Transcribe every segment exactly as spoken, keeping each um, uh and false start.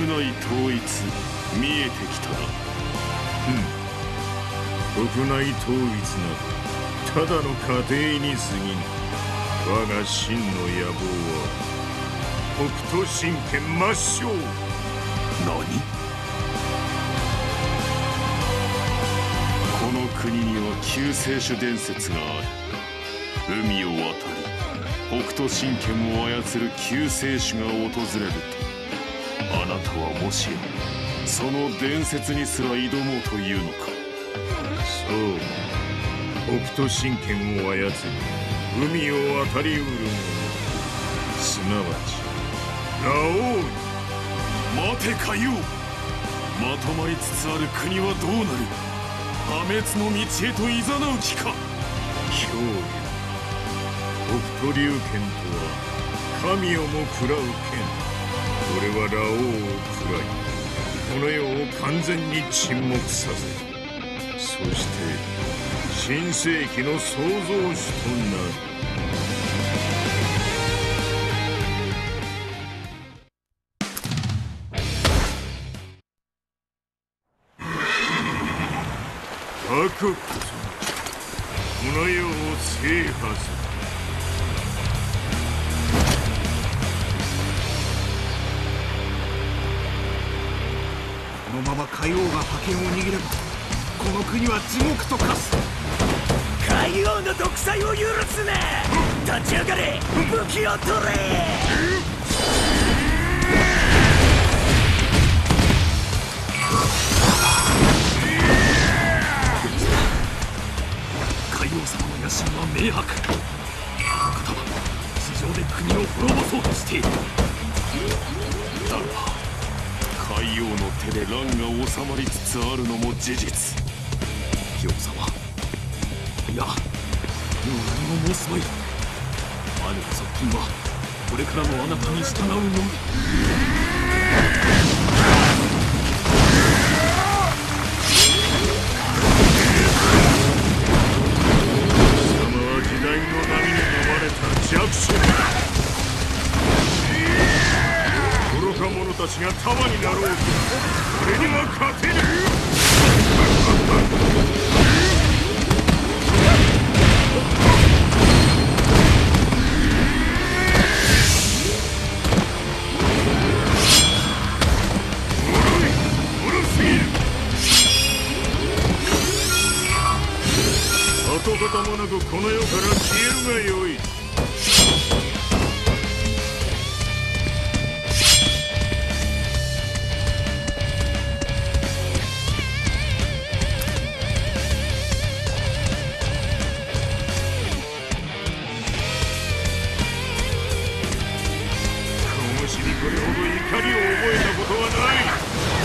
内統一見えてきたな。 ふん、国内統一などただの過程に過ぎぬ。我が真の野望は北斗神拳抹消。 何？この国には救世主伝説がある。海を渡り北斗神拳を操る救世主が訪れると、あなたはもしやその伝説にすら挑もうというのか。 そう、北斗神拳を操り海を渡りうる者、すなわちラオウ。 待て海王、まとまりつつある国はどうなる。破滅の道へといざなう気か。 脅威。北斗龍拳とは神をも食らう剣。俺はラオウを食らい、この世を完全に沈黙させ、そして新世紀の創造主となる。悪こそこの世を制覇する。 このまま海王が覇権を握れば、この国は地獄と化す。 海王の独裁を許すな。立ち上がれ、武器を取れ。 海王様の野心は明白。この方は地上で国を滅ぼそうとしている。 だが海王の手で乱が収まりつつあるのも事実。 王様、いや、もう何も申すまい。兄の側近はこれからのあなたに従うのみ。 貴様は時代の波に飲まれた弱者だ。愚か者たちが束になろうと俺には勝てぬ。跡形もなくこの世から消えるがよい。拳にこれほど怒りを覚えたことはない。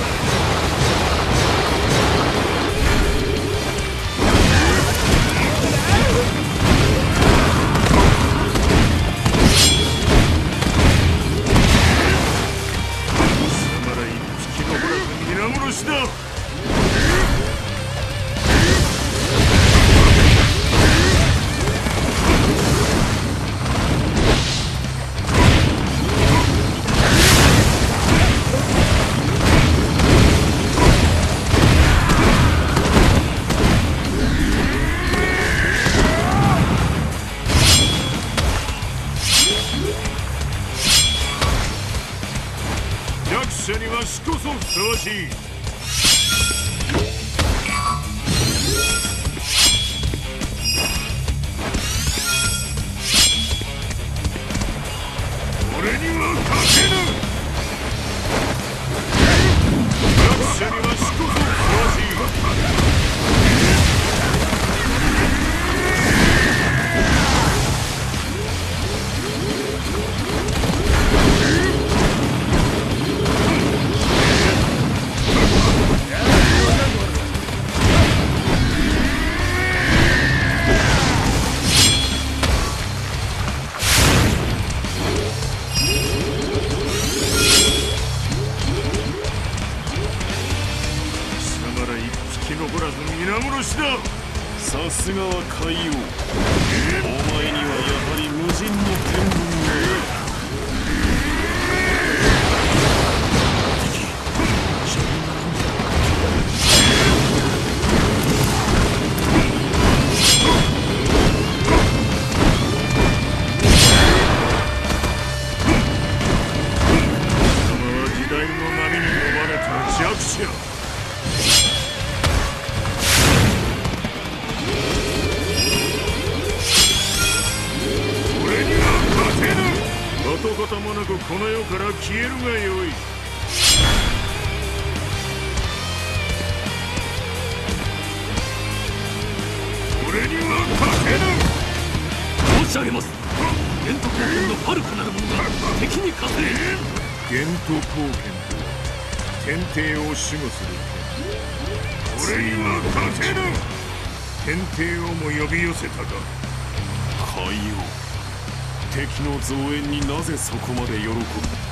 弱者には死こそふさわしい。俺には勝てぬ。弱者には死こそふさわしい。さすがは海王、お前にはやはり無尽の天分がある。 この世から消えるがよい。俺には勝てぬ。 申し上げます。玄徳高専のファルコなる者が敵に勝て。 玄徳高専とは天帝を守護する剣。俺には勝てぬ。天帝をも呼び寄せたか。 海王、敵の増援になぜそこまで喜ぶ。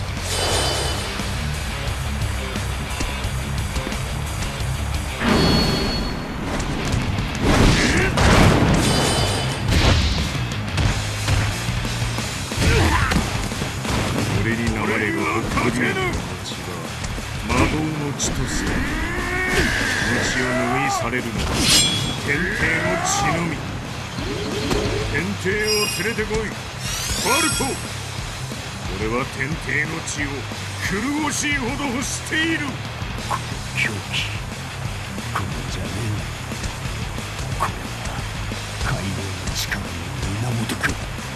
俺に流れる勝てぬ。血は魔導の血とする。この血を拭いされるのは天帝の血のみ。天帝を連れてこい、ファルコ。俺は天帝の血を狂しいほど欲している。 この狂気、この邪念、これは海王の力の源か。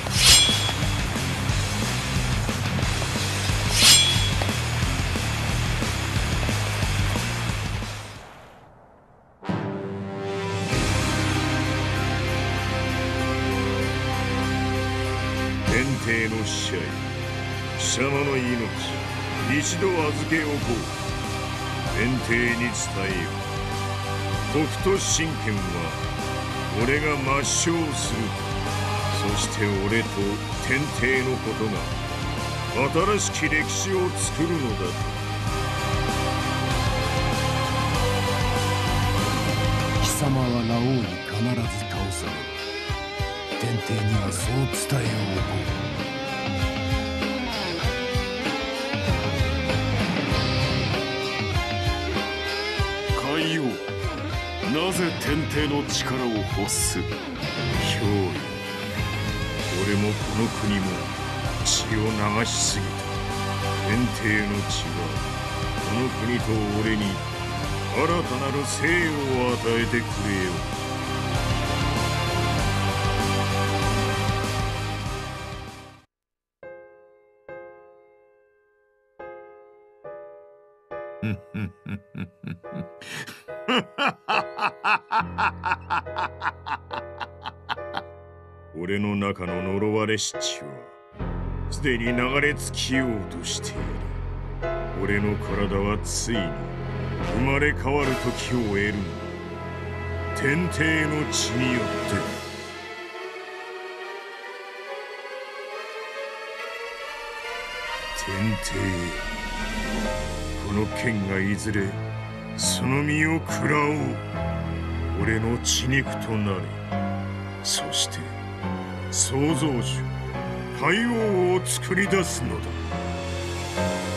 天帝の使者よ、貴様の命一度預けおこう。天帝に伝えよ。北斗神拳は俺が抹消する。そして俺と天帝のことが新しき歴史を作るのだと。 貴様はラオウに必ず倒される。天帝にはそう伝えおこう。 海王、なぜ天帝の力を欲す。 憑依、俺もこの国も血を流しすぎた。天帝の血はこの国と俺に新たなる生を与えてくれよ。俺の中の呪われし血はすでに流れ尽きようとしている。俺の体はついに生まれ変わる時を得るのだ。天帝の血によって。天帝、この剣がいずれその身を食らおう。俺の血肉となれ。そして創造主海王を作り出すのだ。